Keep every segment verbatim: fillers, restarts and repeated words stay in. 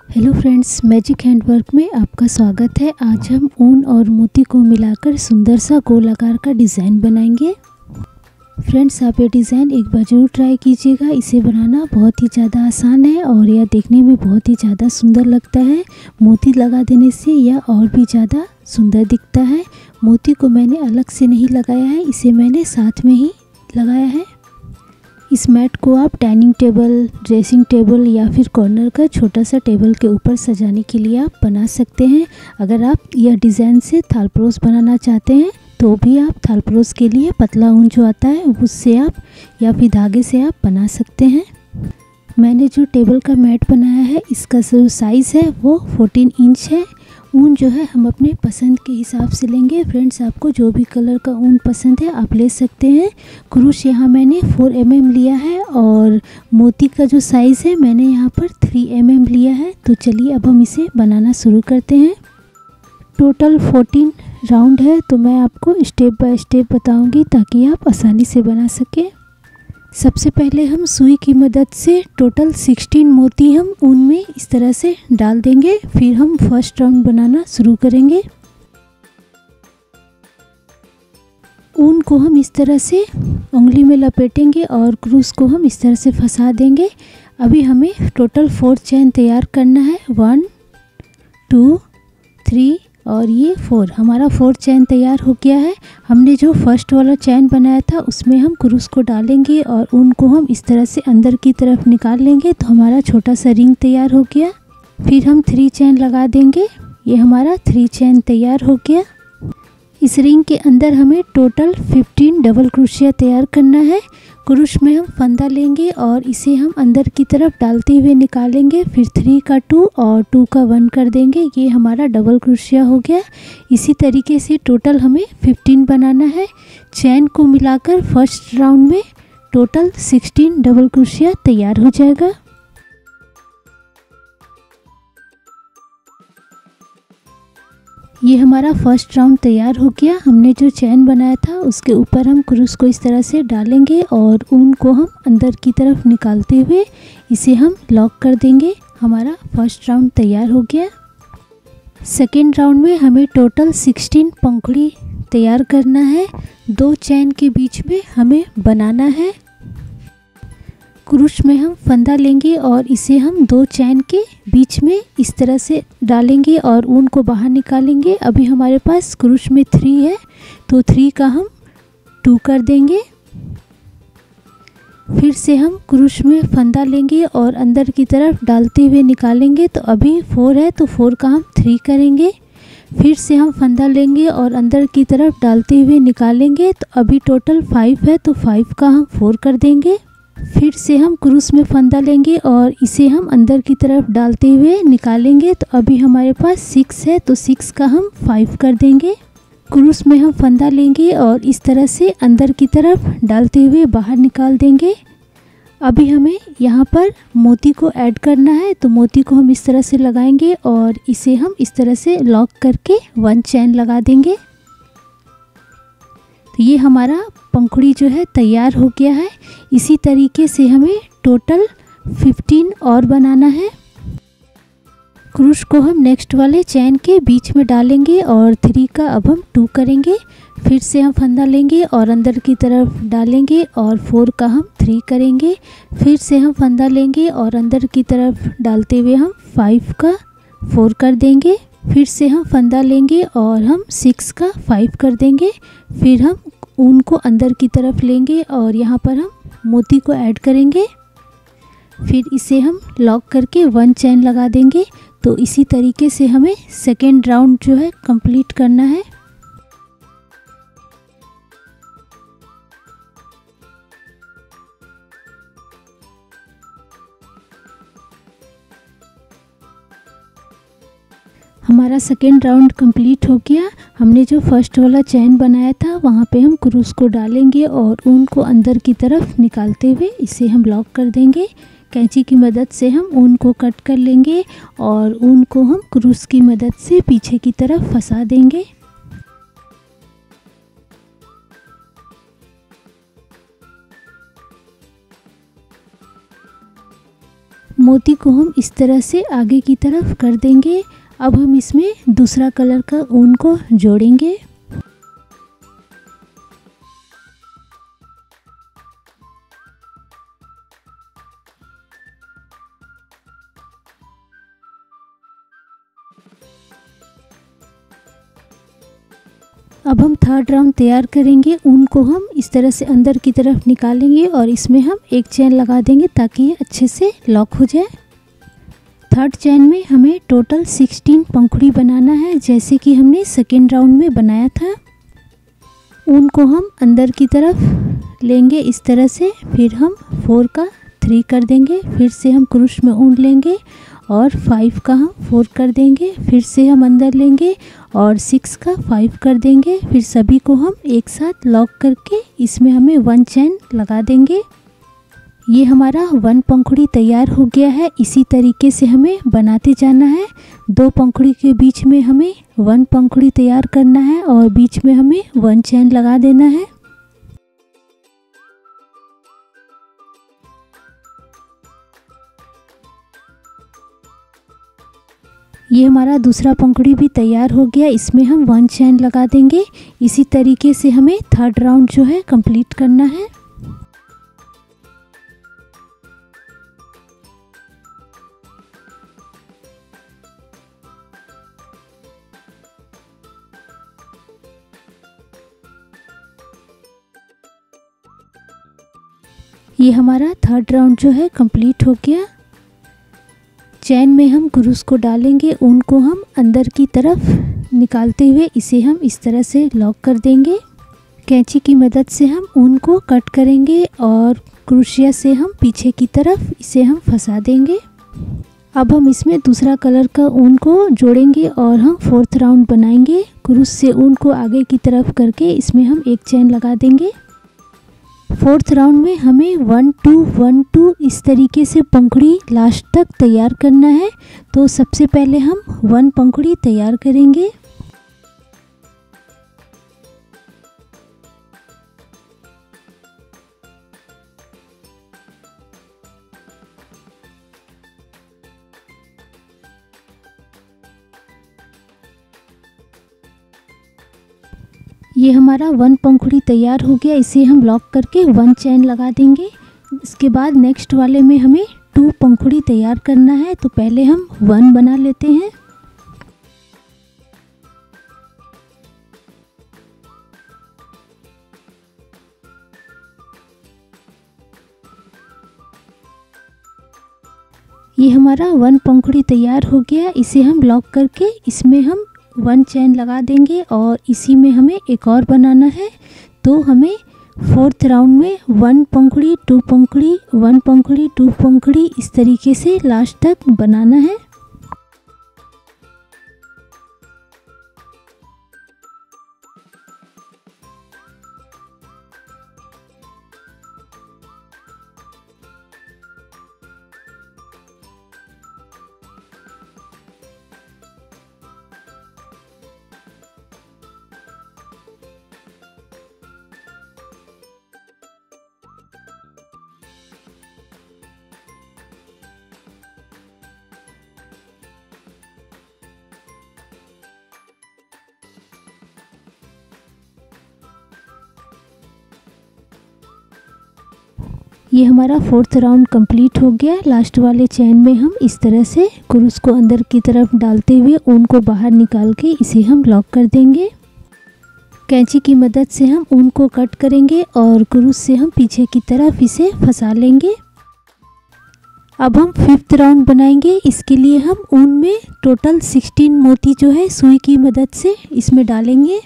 Hello friends, magic handwork में आपका स्वागत है। आज हम ऊन और मोती को मिलाकर सुंदर सा गोल आकार का डिज़ाइन बनाएंगे। फ्रेंड्स, आप ये डिज़ाइन एक बार ज़रूर ट्राई कीजिएगा। इसे बनाना बहुत ही ज़्यादा आसान है और यह देखने में बहुत ही ज़्यादा सुंदर लगता है। मोती लगा देने से यह और भी ज़्यादा सुंदर दिखता है। मोती को मैंने अलग से नहीं लगाया है, इसे मैंने साथ में ही लगाया है। इस मैट को आप डाइनिंग टेबल, ड्रेसिंग टेबल या फिर कॉर्नर का छोटा सा टेबल के ऊपर सजाने के लिए आप बना सकते हैं। अगर आप यह डिज़ाइन से थालपरोस बनाना चाहते हैं तो भी आप थालपरोस के लिए पतला ऊन जो आता है उससे आप या फिर धागे से आप बना सकते हैं। मैंने जो टेबल का मैट बनाया है इसका जो साइज़ है वो चौदह इंच है। ऊन जो है हम अपने पसंद के हिसाब से लेंगे। फ्रेंड्स, आपको जो भी कलर का ऊन पसंद है आप ले सकते हैं। क्रूश यहाँ मैंने चार एम एम लिया है और मोती का जो साइज़ है मैंने यहाँ पर तीन एम एम लिया है। तो चलिए अब हम इसे बनाना शुरू करते हैं। टोटल चौदह राउंड है तो मैं आपको स्टेप बाय स्टेप बताऊंगी ताकि आप आसानी से बना सकें। सबसे पहले हम सुई की मदद से टोटल सोलह मोती हम ऊन में इस तरह से डाल देंगे। फिर हम फर्स्ट राउंड बनाना शुरू करेंगे। ऊन को हम इस तरह से उंगली में लपेटेंगे और क्रूस को हम इस तरह से फंसा देंगे। अभी हमें टोटल फोर चैन तैयार करना है। वन, टू, थ्री और ये फोर। हमारा फोर चैन तैयार हो गया है। हमने जो फर्स्ट वाला चैन बनाया था उसमें हम क्रूस को डालेंगे और ऊन को हम इस तरह से अंदर की तरफ निकाल लेंगे तो हमारा छोटा सा रिंग तैयार हो गया। फिर हम थ्री चैन लगा देंगे। ये हमारा थ्री चैन तैयार हो गया। इस रिंग के अंदर हमें टोटल पंद्रह डबल क्रोशिया तैयार करना है। क्रूश में हम फंदा लेंगे और इसे हम अंदर की तरफ डालते हुए निकालेंगे। फिर थ्री का टू और टू का वन कर देंगे। ये हमारा डबल क्रोशिया हो गया। इसी तरीके से टोटल हमें पंद्रह बनाना है। चैन को मिलाकर फर्स्ट राउंड में टोटल सोलह डबल क्रोशिया तैयार हो जाएगा। ये हमारा फर्स्ट राउंड तैयार हो गया। हमने जो चैन बनाया था उसके ऊपर हम क्रूस को इस तरह से डालेंगे और ऊन को हम अंदर की तरफ निकालते हुए इसे हम लॉक कर देंगे। हमारा फर्स्ट राउंड तैयार हो गया। सेकेंड राउंड में हमें टोटल सोलह पंखुड़ी तैयार करना है। दो चैन के बीच में हमें बनाना है। क्रूश में हम फंदा लेंगे और इसे हम दो चैन के बीच में इस तरह से डालेंगे और ऊन को बाहर निकालेंगे। अभी हमारे पास क्रूश में थ्री है तो थ्री का हम टू कर देंगे। फिर से हम क्रूश में फंदा लेंगे और अंदर की तरफ डालते हुए निकालेंगे तो अभी फोर है तो फोर का हम थ्री करेंगे। फिर से हम फंदा लेंगे और अंदर की तरफ डालते हुए निकालेंगे तो अभी टोटल फाइव है तो फाइव का हम फोर कर देंगे। फिर से हम क्रूस में फंदा लेंगे और इसे हम अंदर की तरफ डालते हुए निकालेंगे तो अभी हमारे पास सिक्स है तो सिक्स का हम फाइव कर देंगे। क्रूस में हम फंदा लेंगे और इस तरह से अंदर की तरफ डालते हुए बाहर निकाल देंगे। अभी हमें यहाँ पर मोती को ऐड करना है तो मोती को हम इस तरह से लगाएंगे और इसे हम इस तरह से लॉक करके वन चैन लगा देंगे। तो ये हमारा पंखुड़ी जो है तैयार हो गया है। इसी तरीके से हमें टोटल पंद्रह और बनाना है। क्रूश को हम नेक्स्ट वाले चैन के बीच में डालेंगे और थ्री का अब हम टू करेंगे। फिर से हम फंदा लेंगे और अंदर की तरफ डालेंगे और फोर का हम थ्री करेंगे। फिर से हम फंदा लेंगे और अंदर की तरफ डालते हुए हम फाइव का फोर कर देंगे। फिर से हम फंदा लेंगे और हम सिक्स का फाइव कर देंगे। फिर हम ऊन को अंदर की तरफ लेंगे और यहाँ पर हम मोती को ऐड करेंगे। फिर इसे हम लॉक करके वन चैन लगा देंगे। तो इसी तरीके से हमें सेकेंड राउंड जो है कंप्लीट करना है। हमारा सेकेंड राउंड कंप्लीट हो गया। हमने जो फर्स्ट वाला चैन बनाया था वहाँ पे हम क्रूस को डालेंगे और ऊन को अंदर की तरफ निकालते हुए इसे हम लॉक कर देंगे। कैंची की मदद से हम ऊन को कट कर लेंगे और ऊन को हम क्रूस की मदद से पीछे की तरफ फंसा देंगे। मोती को हम इस तरह से आगे की तरफ कर देंगे। अब हम इसमें दूसरा कलर का ऊन को जोड़ेंगे। अब हम थर्ड राउंड तैयार करेंगे। ऊन को हम इस तरह से अंदर की तरफ निकालेंगे और इसमें हम एक चेन लगा देंगे ताकि ये अच्छे से लॉक हो जाए। थर्ड चेन में हमें टोटल सिक्सटीन पंखुड़ी बनाना है, जैसे कि हमने सेकेंड राउंड में बनाया था। ऊन को हम अंदर की तरफ लेंगे इस तरह से, फिर हम फोर का थ्री कर देंगे, फिर से हम क्रूश में ऊन लेंगे और फाइव का हम फोर कर देंगे, फिर से हम अंदर लेंगे और सिक्स का फाइव कर देंगे। फिर सभी को हम एक साथ लॉक करके इसमें हमें वन चेन लगा देंगे। ये हमारा वन पंखुड़ी तैयार हो गया है। इसी तरीके से हमें बनाते जाना है। दो पंखुड़ी के बीच में हमें वन पंखुड़ी तैयार करना है और बीच में हमें वन चेन लगा देना है। ये हमारा दूसरा पंखुड़ी भी तैयार हो गया, इसमें हम वन चेन लगा देंगे। इसी तरीके से हमें थर्ड राउंड जो है कंप्लीट करना है। ये हमारा थर्ड राउंड जो है कंप्लीट हो गया। चैन में हम क्रूस को डालेंगे, ऊन को हम अंदर की तरफ निकालते हुए इसे हम इस तरह से लॉक कर देंगे। कैंची की मदद से हम ऊन को कट करेंगे और क्रूशिया से हम पीछे की तरफ इसे हम फंसा देंगे। अब हम इसमें दूसरा कलर का ऊन को जोड़ेंगे और हम फोर्थ राउंड बनाएंगे। क्रूस से ऊन को आगे की तरफ करके इसमें हम एक चैन लगा देंगे। फोर्थ राउंड में हमें वन टू वन टू इस तरीके से पंखुड़ी लास्ट तक तैयार करना है। तो सबसे पहले हम वन पंखुड़ी तैयार करेंगे। ये हमारा वन पंखुड़ी तैयार हो गया, इसे हम लॉक करके वन चैन लगा देंगे। इसके बाद नेक्स्ट वाले में हमें टू पंखुड़ी तैयार करना है। तो पहले हम वन बना लेते हैं। ये हमारा वन पंखुड़ी तैयार हो गया, इसे हम लॉक करके इसमें हम वन चैन लगा देंगे और इसी में हमें एक और बनाना है। तो हमें फोर्थ राउंड में वन पंखुड़ी टू पंखुड़ी वन पंखुड़ी टू पंखुड़ी इस तरीके से लास्ट तक बनाना है। ये हमारा फोर्थ राउंड कंप्लीट हो गया। लास्ट वाले चैन में हम इस तरह से क्रूस को अंदर की तरफ डालते हुए ऊन को बाहर निकाल के इसे हम लॉक कर देंगे। कैंची की मदद से हम ऊन को कट करेंगे और क्रूस से हम पीछे की तरफ इसे फंसा लेंगे। अब हम फिफ्थ राउंड बनाएंगे। इसके लिए हम ऊन में टोटल सिक्सटीन मोती जो है सुई की मदद से इसमें डालेंगे।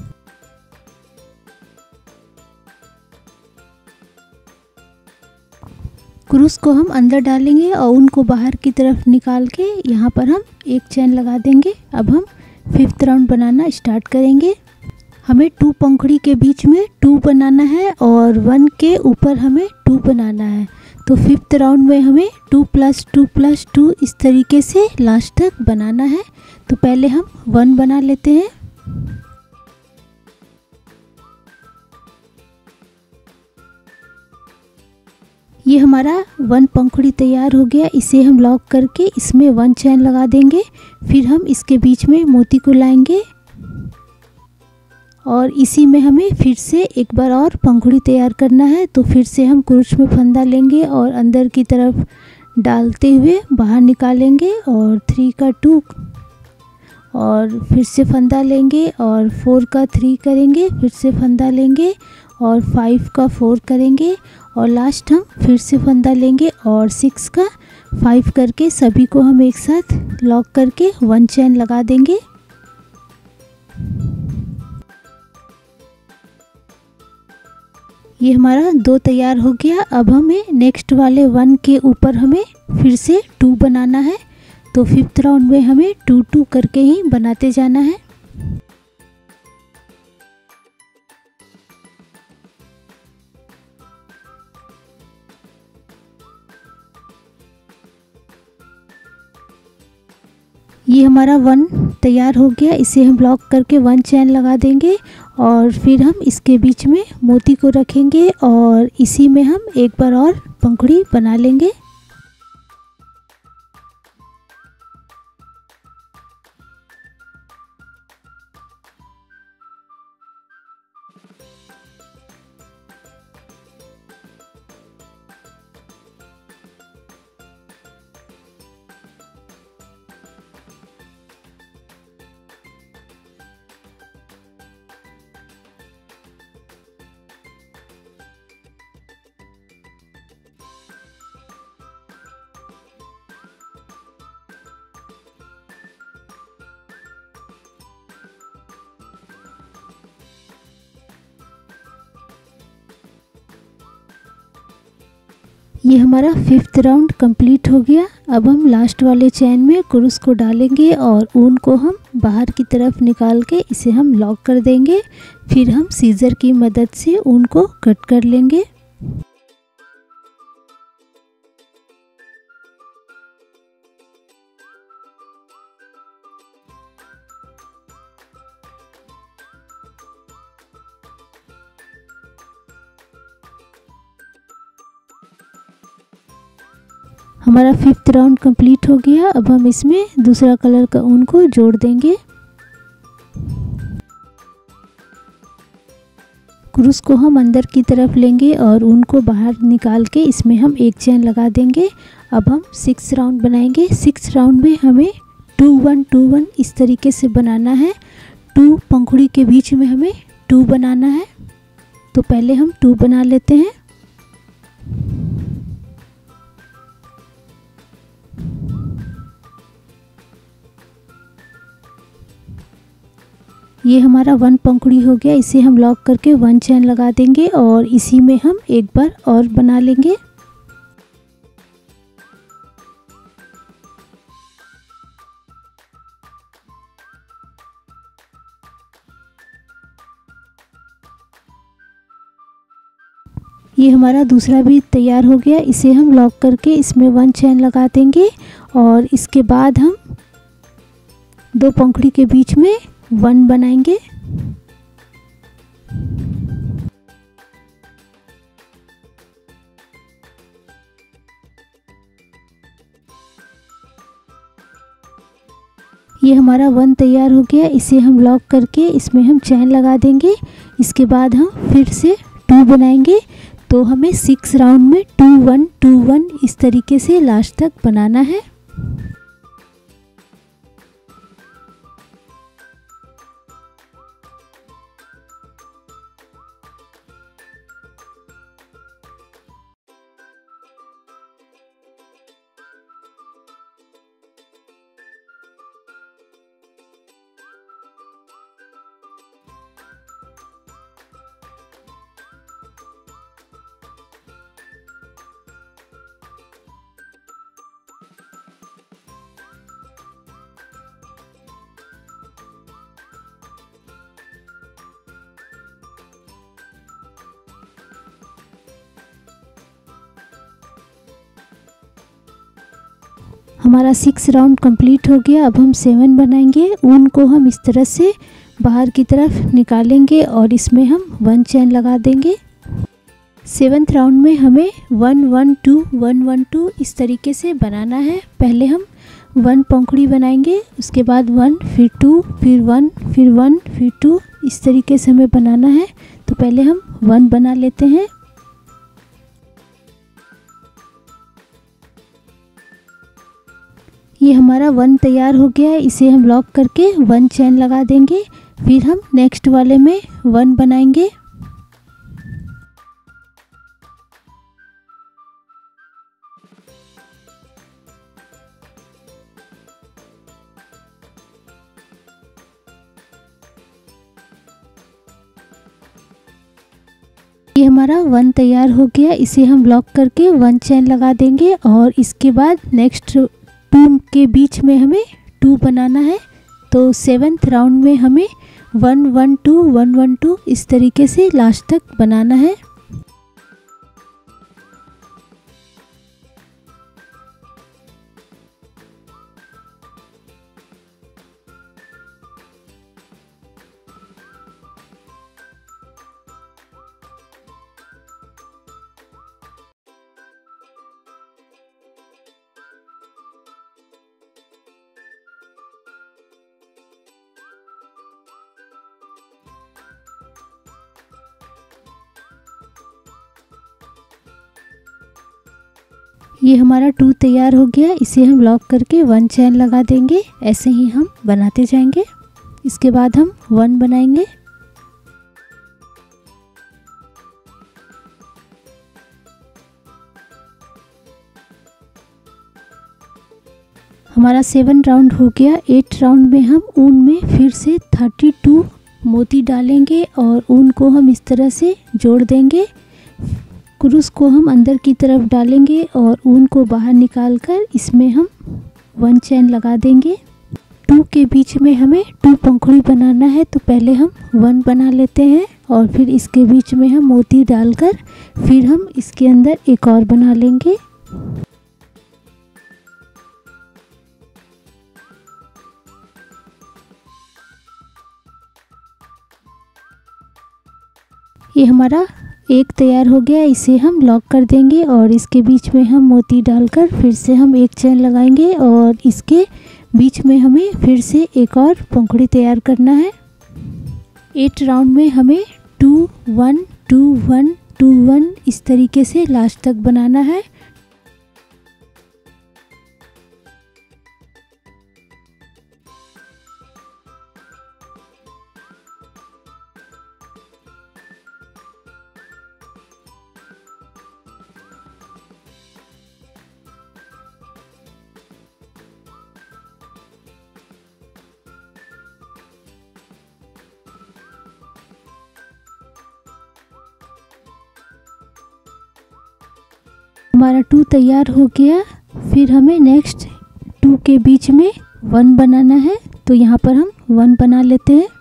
क्रूस को हम अंदर डालेंगे और ऊन को बाहर की तरफ निकाल के यहाँ पर हम एक चैन लगा देंगे। अब हम फिफ्थ राउंड बनाना स्टार्ट करेंगे। हमें टू पंखुड़ी के बीच में टू बनाना है और वन के ऊपर हमें टू बनाना है। तो फिफ्थ राउंड में हमें two plus two plus two इस तरीके से लास्ट तक बनाना है। तो पहले हम वन बना लेते हैं। ये हमारा वन पंखुड़ी तैयार हो गया। इसे हम लॉक करके इसमें वन चैन लगा देंगे। फिर हम इसके बीच में मोती को लाएंगे और इसी में हमें फिर से एक बार और पंखुड़ी तैयार करना है। तो फिर से हम क्रूच में फंदा लेंगे और अंदर की तरफ डालते हुए बाहर निकालेंगे और थ्री का टू और फिर से फंदा लेंगे और फोर का थ्री करेंगे, फिर से फंदा लेंगे और फाइव का फोर करेंगे और लास्ट हम फिर से फंदा लेंगे और सिक्स का फाइव करके सभी को हम एक साथ लॉक करके वन चैन लगा देंगे। ये हमारा दो तैयार हो गया। अब हमें नेक्स्ट वाले वन के ऊपर हमें फिर से टू बनाना है। तो फिफ्थ राउंड में हमें टू टू करके ही बनाते जाना है। ये हमारा वन तैयार हो गया। इसे हम लॉक करके वन चैन लगा देंगे और फिर हम इसके बीच में मोती को रखेंगे और इसी में हम एक बार और पंखुड़ी बना लेंगे। ये हमारा फिफ्थ राउंड कंप्लीट हो गया। अब हम लास्ट वाले चैन में क्रूस को डालेंगे और ऊन को हम बाहर की तरफ निकाल के इसे हम लॉक कर देंगे। फिर हम सीजर की मदद से ऊन को कट कर लेंगे। हमारा फिफ्थ राउंड कंप्लीट हो गया। अब हम इसमें दूसरा कलर का ऊन को जोड़ देंगे। क्रूस को हम अंदर की तरफ लेंगे और ऊन को बाहर निकाल के इसमें हम एक चैन लगा देंगे। अब हम सिक्स राउंड बनाएंगे। सिक्स राउंड में हमें टू वन टू वन इस तरीके से बनाना है। टू पंखुड़ी के बीच में हमें टू बनाना है। तो पहले हम टू बना लेते हैं। ये हमारा वन पंखुड़ी हो गया। इसे हम लॉक करके वन चैन लगा देंगे और इसी में हम एक बार और बना लेंगे। ये हमारा दूसरा भी तैयार हो गया। इसे हम लॉक करके इसमें वन चैन लगा देंगे और इसके बाद हम दो पंखुड़ी के बीच में वन बनाएंगे। ये हमारा वन तैयार हो गया। इसे हम लॉक करके इसमें हम चैन लगा देंगे। इसके बाद हम फिर से टू बनाएंगे। तो हमें सिक्स राउंड में टू वन टू वन इस तरीके से लास्ट तक बनाना है। हमारा सिक्स राउंड कंप्लीट हो गया। अब हम सेवन बनाएंगे। ऊन को हम इस तरह से बाहर की तरफ निकालेंगे और इसमें हम वन चैन लगा देंगे। सेवन्थ राउंड में हमें one one two one one two इस तरीके से बनाना है। पहले हम वन पंखुड़ी बनाएंगे, उसके बाद वन, फिर टू, फिर वन, फिर वन, फिर टू, इस तरीके से हमें बनाना है। तो पहले हम वन बना लेते हैं। ये हमारा वन तैयार हो गया है, इसे हम लॉक करके वन चेन लगा देंगे। फिर हम नेक्स्ट वाले में वन बनाएंगे। ये हमारा वन तैयार हो गया, इसे हम लॉक करके वन चेन लगा देंगे और इसके बाद नेक्स्ट टू के बीच में हमें टू बनाना है। तो सेवन्थ राउंड में हमें one one two one one two इस तरीके से लास्ट तक बनाना है। ये हमारा टू तैयार हो गया, इसे हम लॉक करके वन चेन लगा देंगे। ऐसे ही हम बनाते जाएंगे। इसके बाद हम वन बनाएंगे। हमारा सेवन राउंड हो गया। एट राउंड में हम ऊन में फिर से थर्टी टू मोती डालेंगे और ऊन को हम इस तरह से जोड़ देंगे। क्रूस को हम अंदर की तरफ डालेंगे और ऊन को बाहर निकालकर इसमें हम वन चेन लगा देंगे। टू के बीच में हमें टू पंखुड़ी बनाना है, तो पहले हम वन बना लेते हैं और फिर इसके बीच में हम मोती डालकर फिर हम इसके अंदर एक और बना लेंगे। ये हमारा एक तैयार हो गया, इसे हम लॉक कर देंगे और इसके बीच में हम मोती डालकर फिर से हम एक चेन लगाएंगे और इसके बीच में हमें फिर से एक और पंखुड़ी तैयार करना है। एट राउंड में हमें two one two one two one इस तरीके से लास्ट तक बनाना है। हमारा टू तैयार हो गया। फिर हमें नेक्स्ट टू के बीच में वन बनाना है, तो यहाँ पर हम वन बना लेते हैं।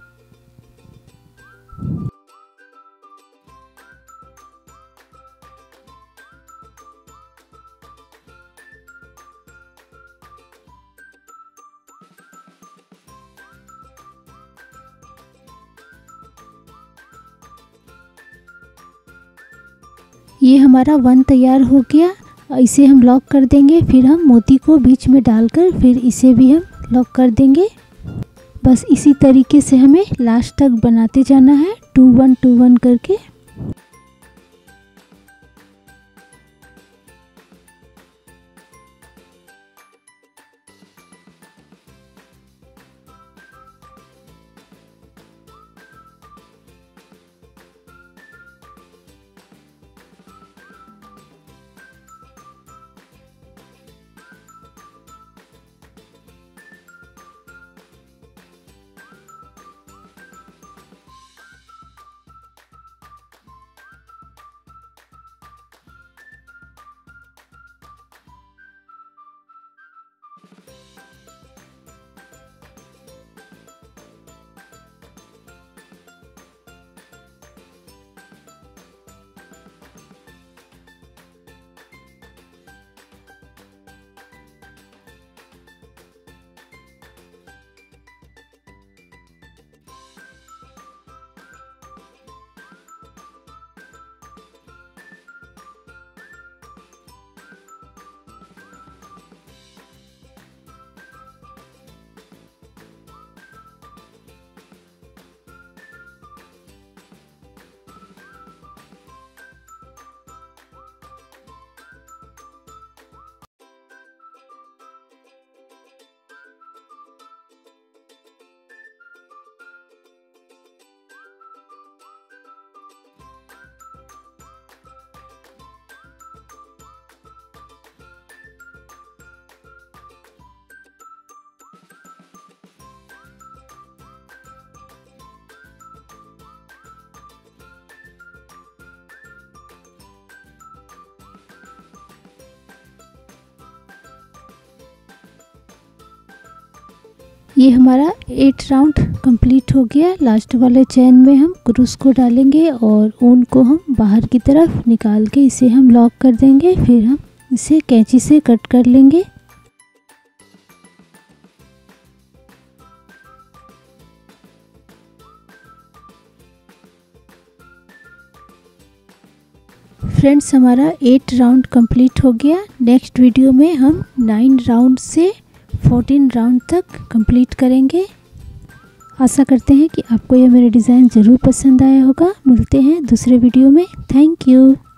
ये हमारा वन तैयार हो गया, इसे हम लॉक कर देंगे। फिर हम मोती को बीच में डालकर फिर इसे भी हम लॉक कर देंगे। बस इसी तरीके से हमें लास्ट तक बनाते जाना है, टू वन टू वन करके। ये हमारा एट राउंड कंप्लीट हो गया। लास्ट वाले चेन में हम क्रूस को डालेंगे और ऊन को हम बाहर की तरफ निकाल के इसे हम लॉक कर देंगे। फिर हम इसे कैंची से कट कर लेंगे। फ्रेंड्स, हमारा एट राउंड कंप्लीट हो गया। नेक्स्ट वीडियो में हम नाइन राउंड से फोर्टीन राउंड तक कंप्लीट करेंगे। आशा करते हैं कि आपको यह मेरा डिज़ाइन ज़रूर पसंद आया होगा। मिलते हैं दूसरे वीडियो में। Thank you.